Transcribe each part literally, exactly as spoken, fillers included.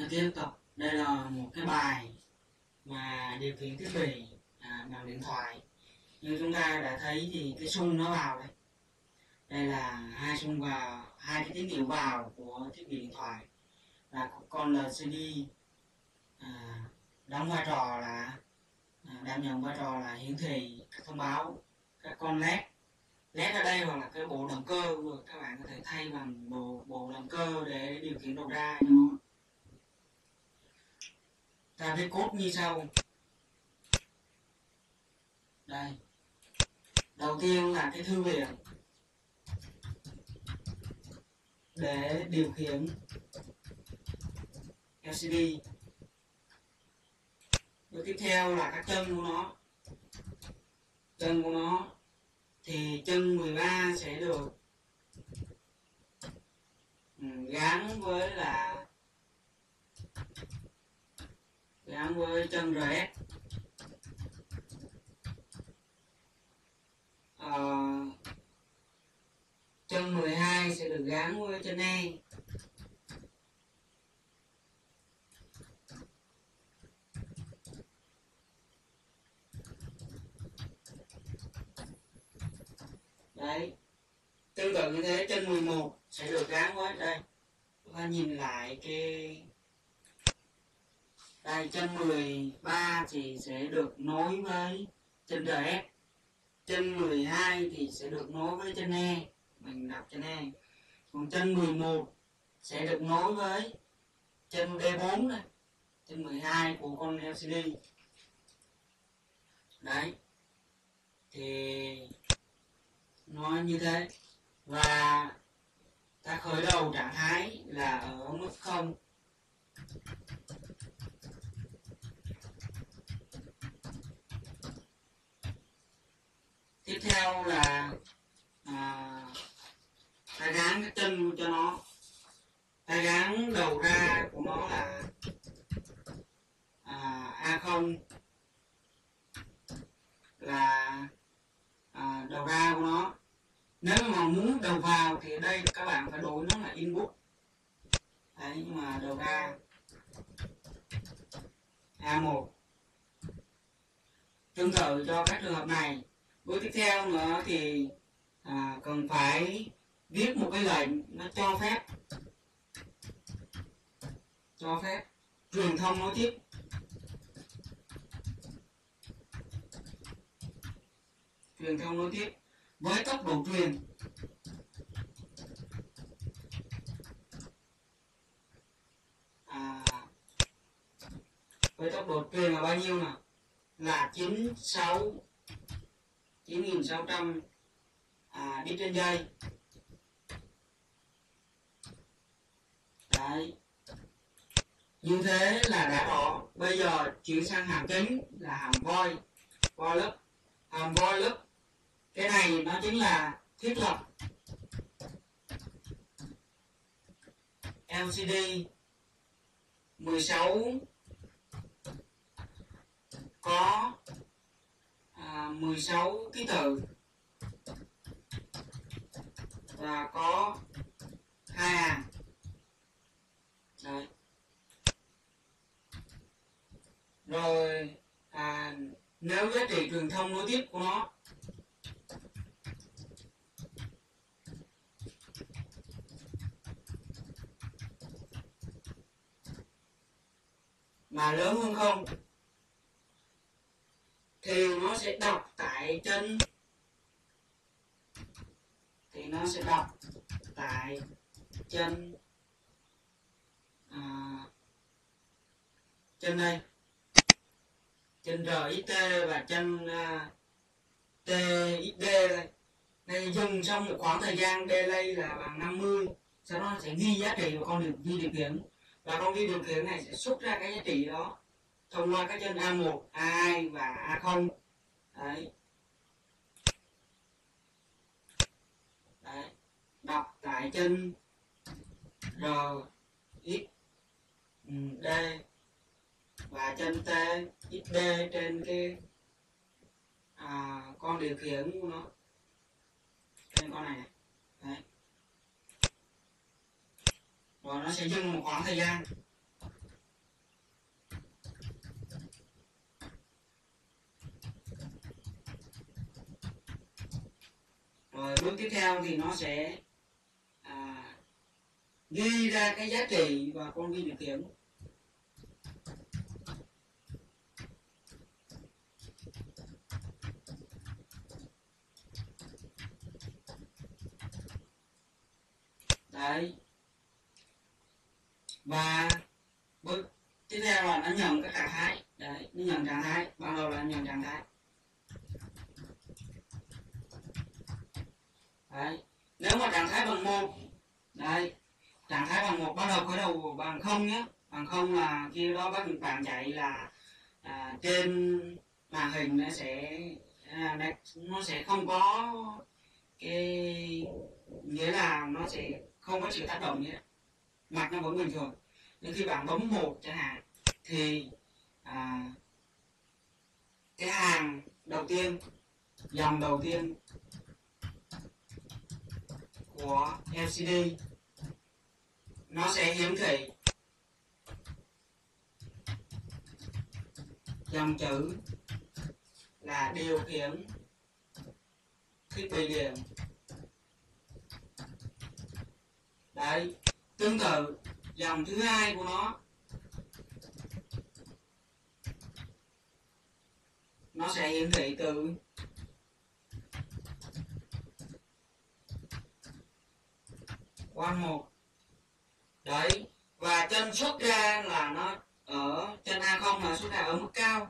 Và tiếp tục, đây là một cái bài mà điều khiển thiết bị à, bằng điện thoại. Như chúng ta đã thấy thì cái xung nó vào đây. Đây là hai xung vào, hai cái tín hiệu vào của thiết bị điện thoại. Và con lờ xê đê à, đóng vai trò là à, đảm nhận vai trò là hiển thị các thông báo, các con led. led ở đây hoặc là cái bộ động cơ, các bạn có thể thay bằng bộ bộ động cơ để điều khiển đầu ra cho nó. Ta viết code như sau. Đây. Đầu tiên là cái thư viện để điều khiển lờ xê đê. Bước tiếp theo là các chân của nó. Chân của nó thì chân mười ba sẽ được gắn với là gắn với chân rờ ét. Ờ, chân mười hai sẽ được gắn với chân E. Đấy. Tương tự như thế, chân mười một sẽ được gắn với đây. Chúng ta nhìn lại cái đây, chân mười ba thì sẽ được nối với chân rờ ét. Chân mười hai thì sẽ được nối với chân E. Mình đọc chân E. Còn chân mười một sẽ được nối với chân đê bốn này. Chân mười hai của con lờ xê đê. Đấy. Thì nó như thế. Và ta khởi đầu trạng thái là ở mức không. Tiếp theo là à, ta gắn cái chân cho nó. Ta gắn đầu ra của nó là à, a không là à, đầu ra của nó. Nếu mà muốn đầu vào thì ở đây các bạn phải đổi nó là input. Đấy, nhưng mà đầu ra a một. Tương tự cho các trường hợp này. Bước tiếp theo nữa thì à, cần phải viết một cái lệnh nó cho phép cho phép truyền thông nối tiếp. Truyền thông nối tiếp với tốc độ truyền à, với tốc độ truyền là bao nhiêu nào? Là chín sáu chín nghìn sáu trăm à, đi trên giây. Đấy. Như thế là đã rõ. Bây giờ chuyển sang hàm chính là hàm void void loop. Hàm void loop cái này nó chính là thiết lập lờ xê đê mười sáu có à, mười sáu ký tự và có hai hàng. Đấy. Rồi à, nếu giá trị truyền thông nối tiếp của nó mà lớn hơn không thì nó sẽ đọc tại chân thì nó sẽ đọc tại chân à, chân đây, chân rờ ích tê và chân à, tê ích đê đây. Đây dừng trong một khoảng thời gian delay là bằng năm mươi, sau đó nó sẽ ghi giá trị vào con điều, ghi điều khiển, và con ghi điều khiển này sẽ xuất ra cái giá trị đó thông qua các chân a một, a hai và a không. Đấy. Đấy. Đọc tại chân rờ ích đê và chân tê ích đê trên cái à, con điều khiển của nó, trên con này, này. Đấy. Rồi nó sẽ dừng một khoảng thời gian. Rồi bước tiếp theo thì nó sẽ à, ghi ra cái giá trị vào con vi điều khiển. Đấy. Và bước tiếp theo là nó nhận cái trạng thái. Đấy, nó nhận trạng thái. Ban đầu là nhận trạng thái. Đấy. Nếu mà trạng thái bằng một, đấy, trạng thái bằng một bắt đầu khởi đầu bằng không nhé. Bằng không là khi đó bác bạn chạy là à, trên màn hình nó sẽ à, nó sẽ không có cái, nghĩa là nó sẽ không có sự tác động nhé, mặt nó vẫn bình thường. Nhưng khi bạn bấm một chẳng hạn thì à, cái hàng đầu tiên, dòng đầu tiên của lờ xê đê nó sẽ hiển thị dòng chữ là điều khiển thiết bị điện. Đấy, tương tự dòng thứ hai của nó nó sẽ hiển thị từ quan một. Đấy, và chân xuất ra là nó ở chân A không là xuất ra ở mức cao.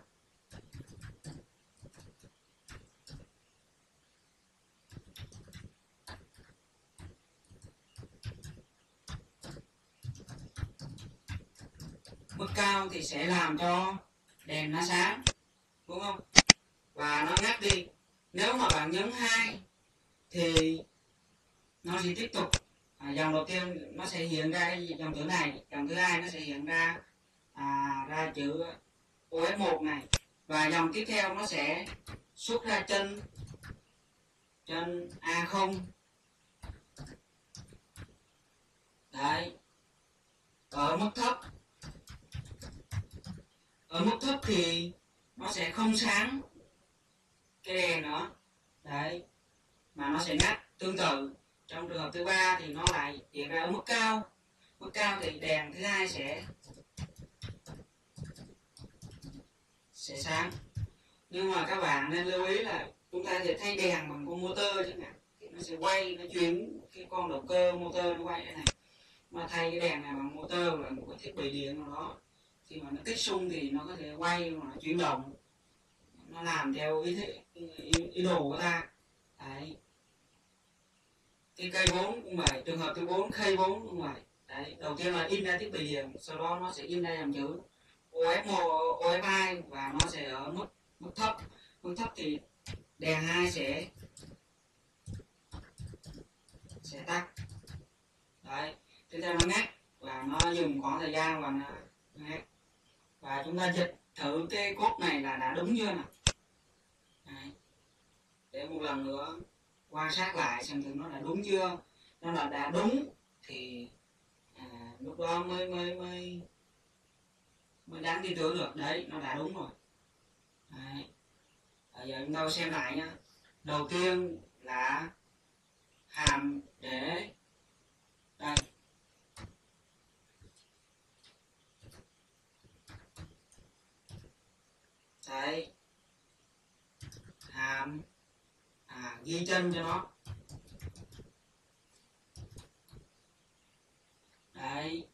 Mức cao thì sẽ làm cho đèn nó sáng, đúng không? Và nó ngắt đi. Nếu mà bạn nhấn hai thì nó sẽ tiếp tục à, dòng đầu tiên nó sẽ hiện ra cái dòng chữ này, dòng thứ hai nó sẽ hiện ra à, ra chữ ô ép một này, và dòng tiếp theo nó sẽ xuất ra chân chân A không. Đấy, ở mức thấp, ở mức thấp thì nó sẽ không sáng cái đèn nữa. Đấy, mà nó sẽ ngắt. Tương tự trong trường hợp thứ ba thì nó lại hiện ra ở mức cao. Mức cao thì đèn thứ hai sẽ sẽ sáng. Nhưng mà các bạn nên lưu ý là chúng ta sẽ thay đèn bằng con motor chẳng hạn, nó sẽ quay, nó chuyển cái con động cơ motor nó quay đây này. Mà thay cái đèn này bằng motor là một cái thiết bị điện nào đó, khi mà nó kích xung thì nó có thể quay mà nó chuyển động, nó làm theo ý, thế, ý, ý đồ của ta. Đấy, cái cây bốn cũng vậy, trường hợp thứ bốn cây bốn cũng vậy. Đấy, đầu tiên là in ra thiết bị điện, sau đó nó sẽ in ra dòng chữ ô ép một, ô ép hai và nó sẽ ở mức mức thấp. Mức thấp thì đèn hai sẽ sẽ tắt. Đấy, tiếp theo nó ngắt và nó dùng khoảng thời gian và nó ngắt. Và chúng ta dịch thử cái cốt này là đã đúng chưa nào. Đấy, để một lần nữa quan sát lại xem thử nó đã đúng chưa. Nó là đã đúng thì à, lúc đó mới mới mới mới đáng tin tưởng được. Đấy, nó đã đúng rồi. Đấy, bây giờ chúng ta xem lại nhá. Đầu tiên là hàm để đây, đấy, hàm à, ghi chân cho nó. Đấy,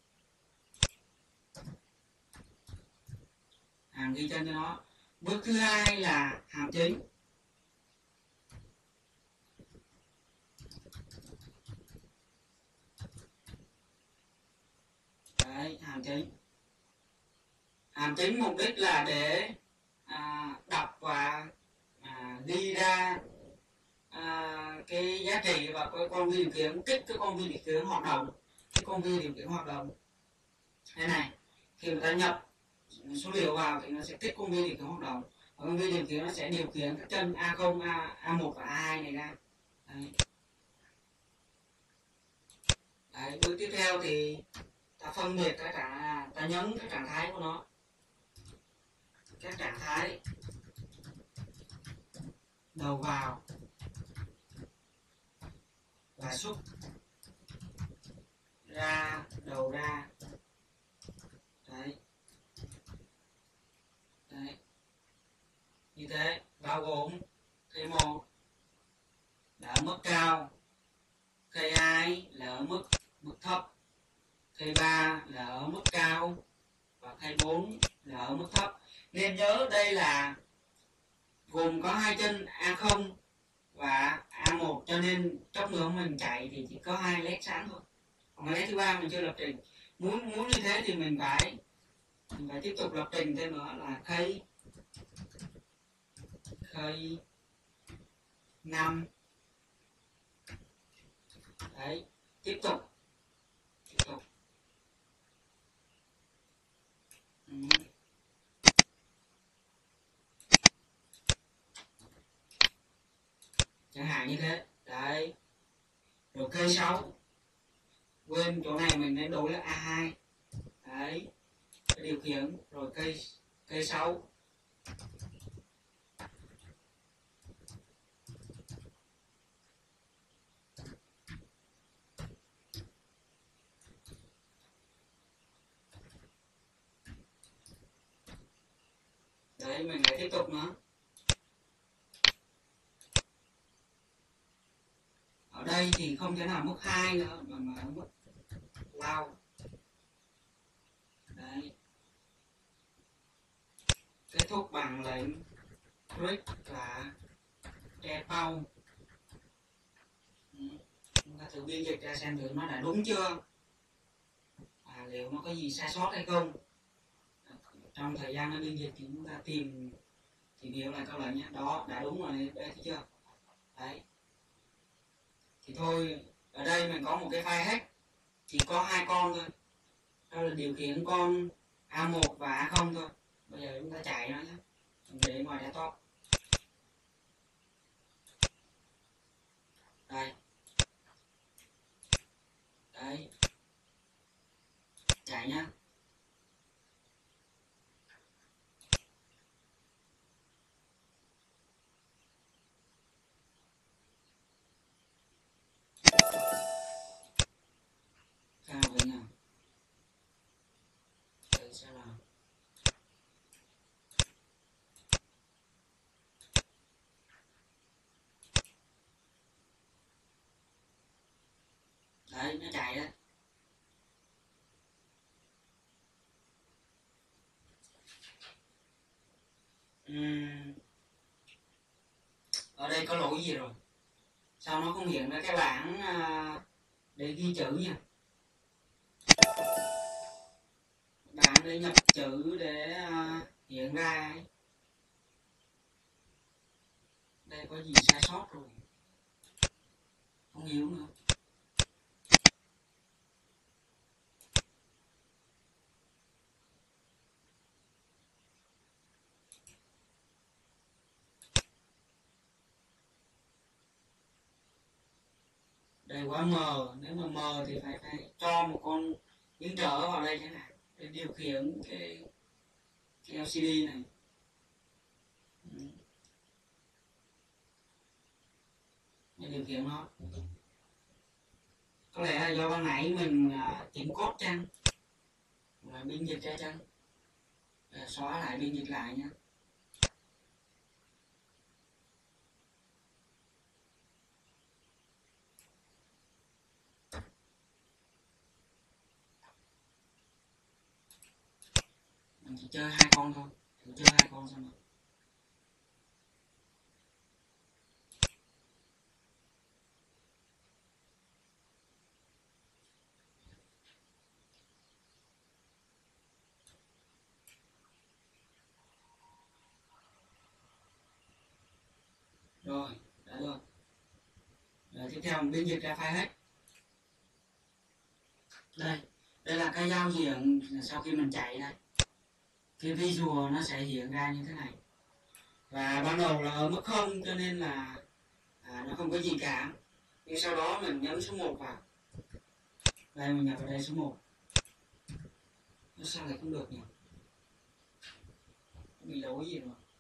hàm ghi chân cho nó. Bước thứ hai là hàm chính. Đấy, hàm chính. Hàm chính mục đích là để à, đọc và à, ghi ra à, cái giá trị và cái con vi điều khiển, kích cái con vi điều khiển hoạt động, cái con vi điều khiển hoạt động thế này. Khi người ta nhập số liệu vào thì nó sẽ kích con vi điều khiển hoạt động, và con vi điều khiển nó sẽ điều khiển các chân A không, A, A1 và A hai này ra. Đấy. Đấy, bước tiếp theo thì ta phân biệt cái trạng, ta nhấn cái trạng thái của nó, các trạng thái đầu vào, và xuất ra đầu ra. Đấy. Đấy. Như thế bao gồm cây một là ở mức cao, cây hai là ở mức mức thấp, cây ba là ở mức cao và cây bốn là ở mức thấp. Nên nhớ đây là gồm có hai chân a không và a một, cho nên chốc nữa mình chạy thì chỉ có hai led sáng thôi. Còn cái led thứ ba mình chưa lập trình. Muốn muốn như thế thì mình phải mình phải tiếp tục lập trình thêm nữa là cây cây năm. Đấy, tiếp tục tiếp tục ừ. Chẳng hạn như thế. Đấy, rồi cây sáu, quên chỗ này mình nên đổi là a hai. Đấy, cái điều khiển rồi cây cây sáu. Đấy, mình lại tiếp tục nữa. Ở đây thì không thể nào mức hai nữa mà mà mức lao. Đấy, kết thúc bằng lệnh break là repau. Chúng ta thử biên dịch ra xem thử nó đã đúng chưa, à, liệu nó có gì sai sót hay không. Trong thời gian nó biên dịch thì chúng ta tìm tìm hiểu lại câu lệnh nhé. Đó, đã đúng rồi, đây thấy chưa. Đấy, thì thôi ở đây mình có một cái file hack chỉ có hai con thôi, đó là điều khiển con a một và a không thôi. Bây giờ chúng ta chạy nó nhé, để ngoài desktop. Đây, đấy, chạy nhá. Sao vậy nào? Đấy, sao nào? Đấy, nó chạy đấy. Uhm. Ở đây có lỗi gì rồi? Sao nó không hiện ra cái bảng uh, để ghi chữ nha? Bảng để nhập chữ để uh, hiện ra ấy. Đây có gì sai sót rồi? Không hiểu nữa. Đây quá mờ, nếu mà mờ thì phải phải cho một con biến trở vào đây chẳng hạn để điều khiển cái, cái lờ xê đê này. Ừ. Để điều khiển nó. Có lẽ là do ban nãy mình uh, chỉnh code chăng, là biên dịch ra chăng. Để xóa lại biên dịch lại nhé. Mình chỉ chơi hai con thôi, thử chơi hai con xem nào. Rồi, đã được. Rồi tiếp theo mình biên dịch ra file hack. Đây, đây là cái giao diện sau khi mình chạy đây. Cái visual nó sẽ hiện ra như thế này. Và ban đầu là ở mức không cho nên là à, nó không có gì cả. Nhưng sau đó mình nhấn số một vào. Đây mình nhập vào đây số một. Nó sao lại không được nhỉ? Nó bị lỗi gì rồi?